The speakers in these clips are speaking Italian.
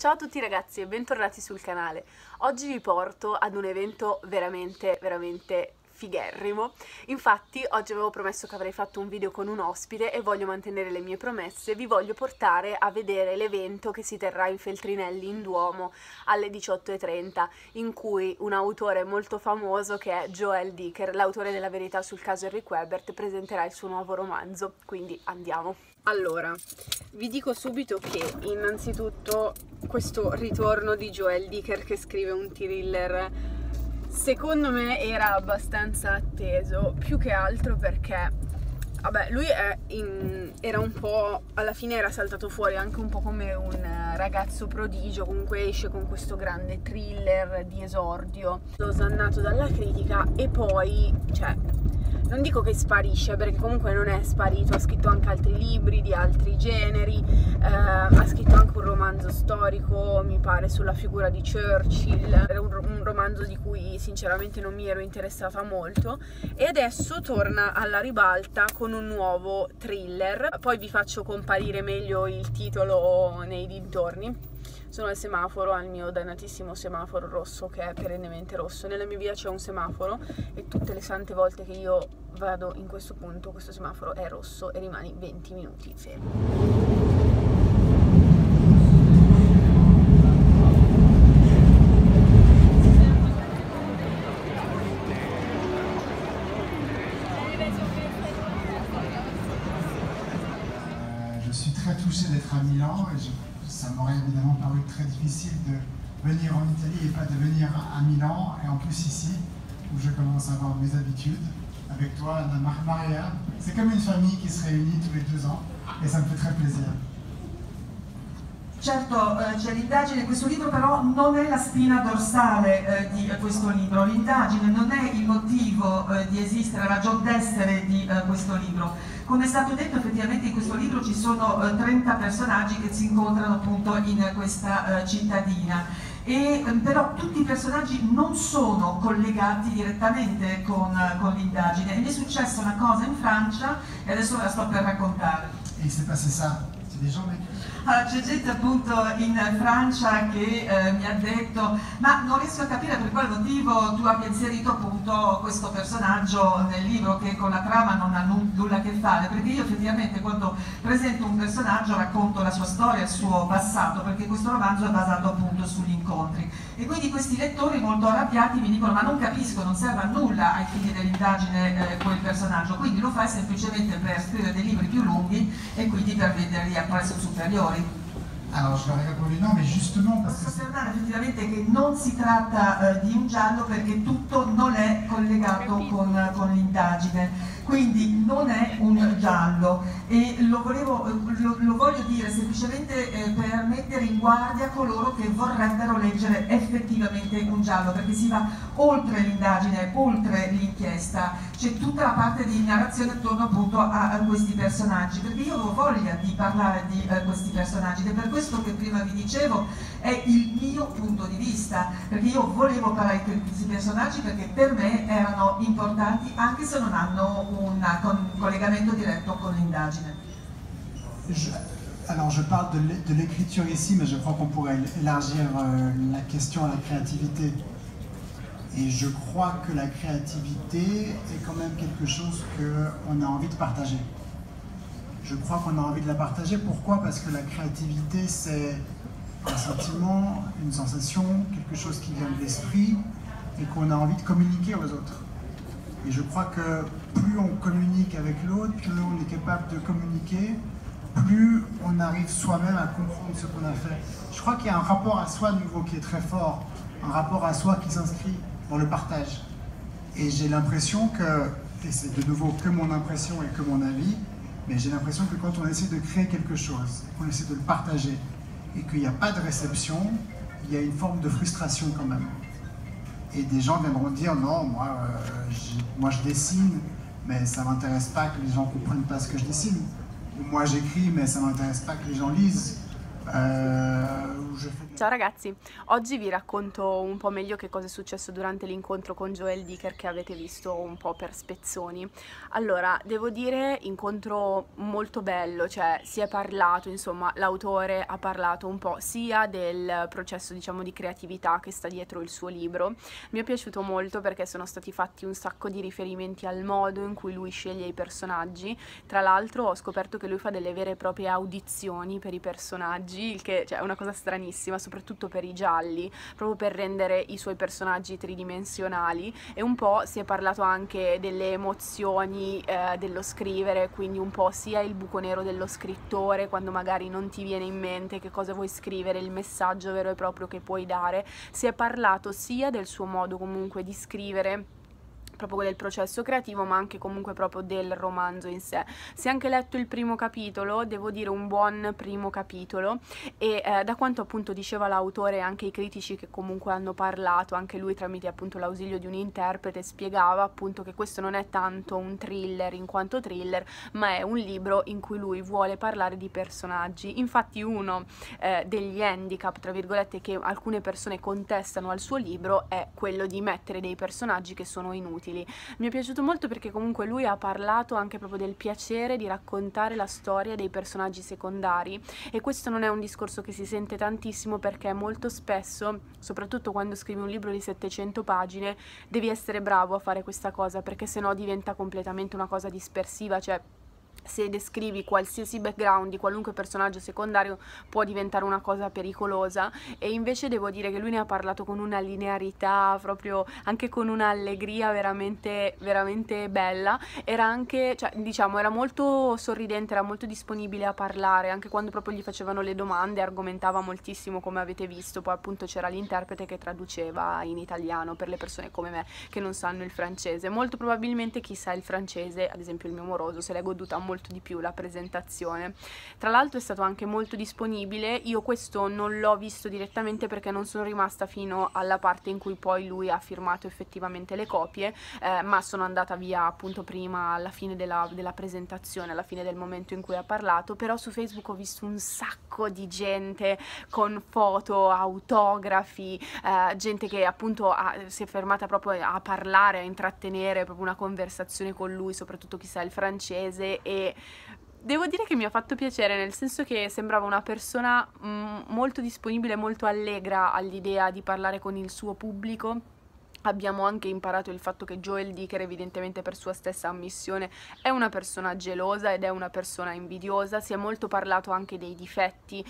Ciao a tutti ragazzi e bentornati sul canale. Oggi vi porto ad un evento veramente figherrimo. Infatti oggi avevo promesso che avrei fatto un video con un ospite e voglio mantenere le mie promesse. Vi voglio portare a vedere l'evento che si terrà in Feltrinelli in Duomo alle 18:30, in cui un autore molto famoso, che è Joel Dicker, l'autore della Verità sul caso Eric Webert, presenterà il suo nuovo romanzo, quindi andiamo. Allora, vi dico subito che innanzitutto questo ritorno di Joel Dicker che scrive un thriller secondo me era abbastanza atteso, più che altro perché vabbè, lui era un po', alla fine era saltato fuori anche un po' come un ragazzo prodigio, comunque esce con questo grande thriller di esordio, osannato dalla critica e poi, cioè, non dico che sparisce, perché comunque non è sparito, ha scritto anche altri libri di altri generi, ha scritto anche un romanzo storico, mi pare, sulla figura di Churchill, era un romanzo di cui sinceramente non mi ero interessata molto, e adesso torna alla ribalta con un nuovo thriller. Poi vi faccio comparire meglio il titolo nei dintorni. Sono al semaforo, al mio dannatissimo semaforo rosso, che è perennemente rosso. Nella mia via c'è un semaforo e tutte le sante volte che io vado in questo punto, questo semaforo è rosso e rimani 20 minuti fermo. Je suis très touché d'être à Milan et ça m'aurait évidemment paru très difficile de venir en Italie et pas de venir à Milan, et en plus ici où je commence à avoir mes habitudes avec toi, Anna Maria. C'est comme une famille qui se réunit tous les 2 ans et ça me fait très plaisir. Certo, c'è l'indagine in questo libro, però non è la spina dorsale di questo libro. L'indagine non è il motivo di esistere, la ragion d'essere di questo libro. Come è stato detto, effettivamente in questo libro ci sono 30 personaggi che si incontrano appunto in questa cittadina. Però tutti i personaggi non sono collegati direttamente con l'indagine. Mi è successa una cosa in Francia e adesso ve la sto per raccontare. Et il s'est passé ça, c'est des gens C'è gente appunto in Francia che mi ha detto: ma non riesco a capire per quale motivo tu abbia inserito appunto questo personaggio nel libro, che con la trama non ha nulla a che fare, perché io effettivamente quando presento un personaggio racconto la sua storia, il suo passato, perché questo romanzo è basato appunto sugli incontri, e quindi questi lettori molto arrabbiati mi dicono: ma non capisco, non serve a nulla ai fini dell'indagine quel personaggio, quindi lo fai semplicemente per scrivere dei libri più lunghi e quindi per venderli a prezzo superiore. Alors je leur ai répondu non, mais justement parce que... Posso affermare effettivamente che non si tratta di un giallo, perché tutto non è collegato con l'indagine, quindi non è un giallo, e lo voglio dire semplicemente per mettere in guardia coloro che vorrebbero leggere effettivamente un giallo, perché si va oltre l'indagine, oltre l'inchiesta, c'è tutta la parte di narrazione attorno appunto a questi personaggi, perché io ho voglia di parlare di questi personaggi, ed è per questo che prima vi dicevo è il mio punto di vista, perché io volevo parlare di questi personaggi perché per me erano importanti, anche se non hanno un collegamento diretto con l'indagine. Alors je parle de l'écriture ici, mais je crois qu'on pourrait élargir la question à la créativité. Et je crois que la créativité est quand même quelque chose qu'on a envie de partager. Je crois qu'on a envie de la partager. Pourquoi? Parce que la créativité, c'est un sentiment, une sensation, quelque chose qui vient de l'esprit et qu'on a envie de communiquer aux autres. Et je crois que plus on communique avec l'autre, plus on est capable de communiquer, plus on arrive soi-même à comprendre ce qu'on a fait. Je crois qu'il y a un rapport à soi nouveau qui est très fort, un rapport à soi qui s'inscrit dans le partage. Et j'ai l'impression que, et c'est de nouveau que mon impression et que mon avis, mais j'ai l'impression que quand on essaie de créer quelque chose, qu'on essaie de le partager, et qu'il n'y a pas de réception, il y a une forme de frustration quand même. Et des gens viendront dire: non, moi je dessine, mais ça ne m'intéresse pas que les gens ne comprennent pas ce que je dessine. Ou moi j'écris, mais ça ne m'intéresse pas que les gens lisent. Ou je fais Ciao ragazzi, oggi vi racconto un po' meglio che cosa è successo durante l'incontro con Joel Dicker che avete visto un po' per spezzoni. Allora, devo dire, incontro molto bello, cioè si è parlato, insomma, l'autore ha parlato un po' sia del processo, diciamo, di creatività che sta dietro il suo libro. Mi è piaciuto molto perché sono stati fatti un sacco di riferimenti al modo in cui lui sceglie i personaggi. Tra l'altro ho scoperto che lui fa delle vere e proprie audizioni per i personaggi, il che, cioè, è una cosa stranissima, soprattutto per i gialli, proprio per rendere i suoi personaggi tridimensionali. E un po' si è parlato anche delle emozioni dello scrivere, quindi un po' sia il buco nero dello scrittore, quando magari non ti viene in mente che cosa vuoi scrivere, il messaggio vero e proprio che puoi dare. Si è parlato sia del suo modo comunque di scrivere, proprio del processo creativo, ma anche comunque proprio del romanzo in sé. Si è anche letto il primo capitolo, devo dire un buon primo capitolo, e da quanto appunto diceva l'autore e anche i critici che comunque hanno parlato, anche lui tramite appunto l'ausilio di un interprete spiegava appunto che questo non è tanto un thriller in quanto thriller, ma è un libro in cui lui vuole parlare di personaggi. Infatti uno degli handicap, tra virgolette, che alcune persone contestano al suo libro è quello di mettere dei personaggi che sono inutili. Mi è piaciuto molto perché comunque lui ha parlato anche proprio del piacere di raccontare la storia dei personaggi secondari, e questo non è un discorso che si sente tantissimo perché molto spesso, soprattutto quando scrivi un libro di 700 pagine, devi essere bravo a fare questa cosa, perché sennò diventa completamente una cosa dispersiva, cioè se descrivi qualsiasi background di qualunque personaggio secondario può diventare una cosa pericolosa. E invece devo dire che lui ne ha parlato con una linearità, proprio anche con un'allegria veramente, veramente bella. Era anche, cioè, diciamo, era molto sorridente, era molto disponibile a parlare, anche quando proprio gli facevano le domande, argomentava moltissimo, come avete visto. Poi appunto c'era l'interprete che traduceva in italiano per le persone come me che non sanno il francese. Molto probabilmente chi sa il francese, ad esempio il mio moroso, se l'è goduta molto di più la presentazione. Tra l'altro è stato anche molto disponibile. Io questo non l'ho visto direttamente perché non sono rimasta fino alla parte in cui poi lui ha firmato effettivamente le copie, ma sono andata via appunto prima, alla fine della presentazione, alla fine del momento in cui ha parlato. Però su Facebook ho visto un sacco di gente con foto, autografi, gente che appunto si è fermata proprio a parlare, a intrattenere proprio una conversazione con lui, soprattutto chi sa il francese. E devo dire che mi ha fatto piacere, nel senso che sembrava una persona molto disponibile, molto allegra all'idea di parlare con il suo pubblico. Abbiamo anche imparato il fatto che Joel Dicker, evidentemente per sua stessa ammissione, è una persona gelosa ed è una persona invidiosa. Si è molto parlato anche dei difetti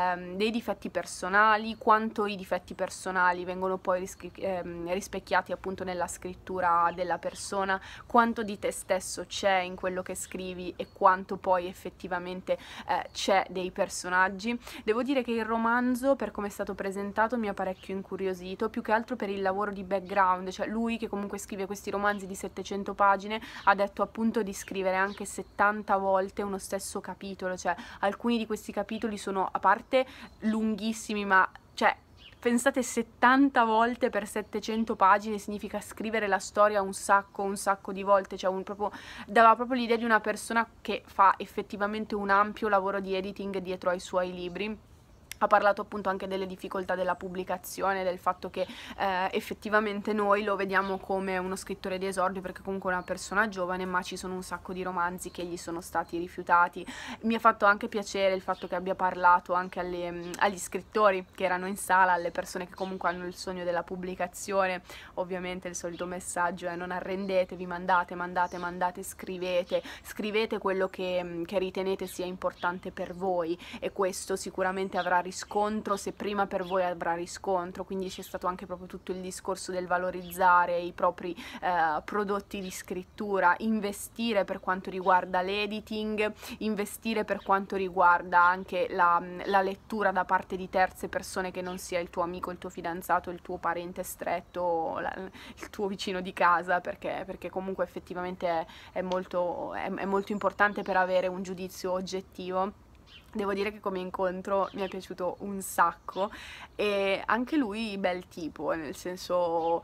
personali, quanto i difetti personali vengono poi rispecchiati appunto nella scrittura della persona, quanto di te stesso c'è in quello che scrivi e quanto poi effettivamente c'è dei personaggi. Devo dire che il romanzo, per come è stato presentato, mi ha parecchio incuriosito, più che altro per il lavoro di background. Cioè lui, che comunque scrive questi romanzi di 700 pagine, ha detto appunto di scrivere anche 70 volte uno stesso capitolo. Cioè alcuni di questi capitoli sono, a parte lunghissimi, ma cioè pensate, 70 volte per 700 pagine significa scrivere la storia un sacco di volte. Cioè dava proprio l'idea di una persona che fa effettivamente un ampio lavoro di editing dietro ai suoi libri. Ha parlato appunto anche delle difficoltà della pubblicazione, del fatto che effettivamente noi lo vediamo come uno scrittore di esordio perché comunque è una persona giovane, ma ci sono un sacco di romanzi che gli sono stati rifiutati. Mi ha fatto anche piacere il fatto che abbia parlato anche agli scrittori che erano in sala, alle persone che comunque hanno il sogno della pubblicazione. Ovviamente il solito messaggio è: non arrendetevi, mandate, scrivete quello che ritenete sia importante per voi, e questo sicuramente avrà riscontro, se prima per voi avrà riscontro. Quindi c'è stato anche proprio tutto il discorso del valorizzare i propri prodotti di scrittura, investire per quanto riguarda l'editing, investire per quanto riguarda anche la lettura da parte di terze persone che non sia il tuo amico, il tuo fidanzato, il tuo parente stretto, il tuo vicino di casa, perché comunque effettivamente è molto importante per avere un giudizio oggettivo. Devo dire che come incontro mi è piaciuto un sacco, e anche lui bel tipo, nel senso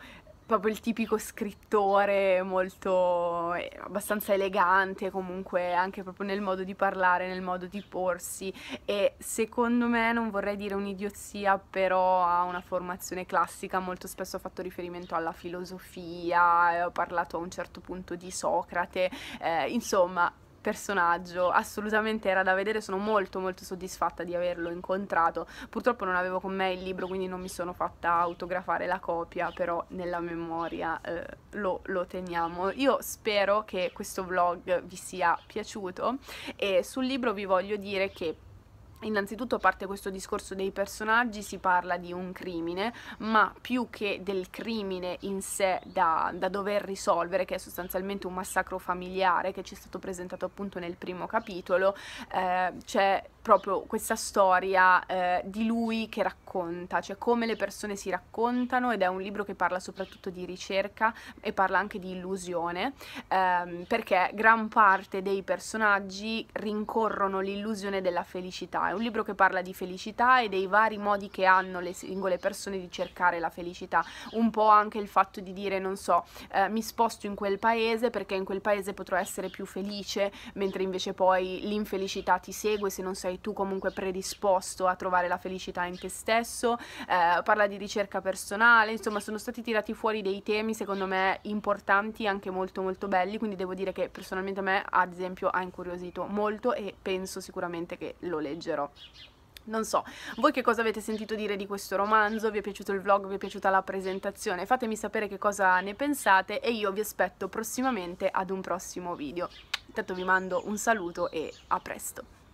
proprio il tipico scrittore molto abbastanza elegante, comunque anche proprio nel modo di parlare, nel modo di porsi, e secondo me, non vorrei dire un'idiozia, però ha una formazione classica, molto spesso ha fatto riferimento alla filosofia, ho parlato a un certo punto di Socrate, insomma personaggio, assolutamente era da vedere, sono molto soddisfatta di averlo incontrato. Purtroppo non avevo con me il libro, quindi non mi sono fatta autografare la copia, però nella memoria lo teniamo. Io spero che questo vlog vi sia piaciuto, e sul libro vi voglio dire che innanzitutto, a parte questo discorso dei personaggi, si parla di un crimine, ma più che del crimine in sé da dover risolvere, che è sostanzialmente un massacro familiare che ci è stato presentato appunto nel primo capitolo, c'è proprio questa storia di lui che racconta, cioè come le persone si raccontano, ed è un libro che parla soprattutto di ricerca e parla anche di illusione, perché gran parte dei personaggi rincorrono l'illusione della felicità. È un libro che parla di felicità e dei vari modi che hanno le singole persone di cercare la felicità, un po' anche il fatto di dire, non so, mi sposto in quel paese perché in quel paese potrò essere più felice, mentre invece poi l'infelicità ti segue se non sei tu comunque predisposto a trovare la felicità in te stesso. Parla di ricerca personale, insomma sono stati tirati fuori dei temi secondo me importanti, anche molto belli, quindi devo dire che personalmente a me ad esempio ha incuriosito molto e penso sicuramente che lo leggerò. Non so, voi che cosa avete sentito dire di questo romanzo? Vi è piaciuto il vlog? Vi è piaciuta la presentazione? Fatemi sapere che cosa ne pensate, e io vi aspetto prossimamente ad un prossimo video. Intanto vi mando un saluto e a presto!